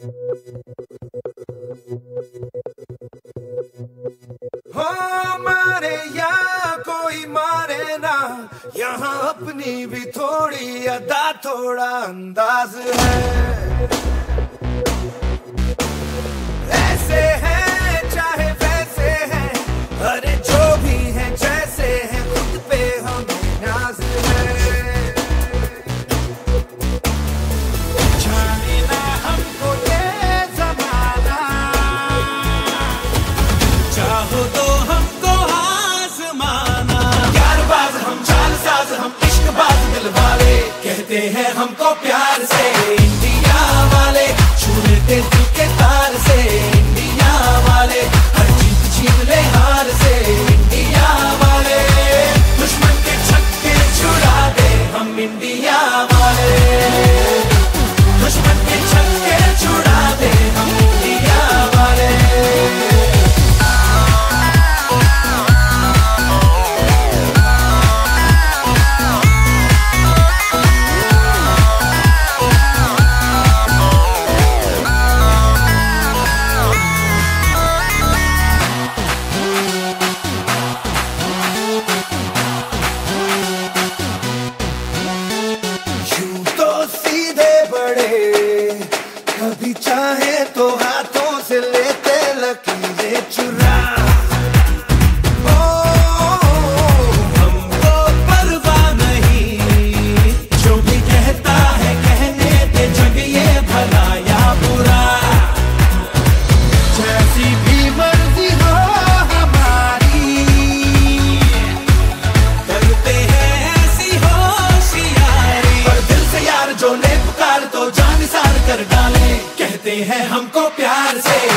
हो मारे या कोई मारे ना, यहाँ अपनी भी थोड़ी अदा थोड़ा अंदाज है। ऐसे हैं चाहे वैसे हैं, अरे जो भी हैं जैसे हैं, खुद पे हमें नाज है। जाने ना हमको ये ज़माना, चाहो तो हमको आज़माना। यारबाज़ हम, चालसाज़ हम, इश्कबाज़ दिल वाले, कहते हैं हमको प्यार से इंडिया वाले। छू लेते दिल के तार से इंडिया वाले, हर जीत छीन ले हार से इंडिया वाले। दुश्मन के छक्के छुड़ा दे हम इंडिया वाले, दुश्मन के छक्के छुड़ा दे हम इंडिया वाले। कभी चाहे तो हाथों से लेते लकीरें चुरा। ओ हमको परवाह नहीं, जो भी कहता है कहने दे, जग ये भला या बुरा। जैसी भी मर्जी हो हमारी, करते हैं ऐसी होशियारी। पर दिल से यार जो ने पुकार तो जान निसार कर डाले, कहते हैं हमको प्यार से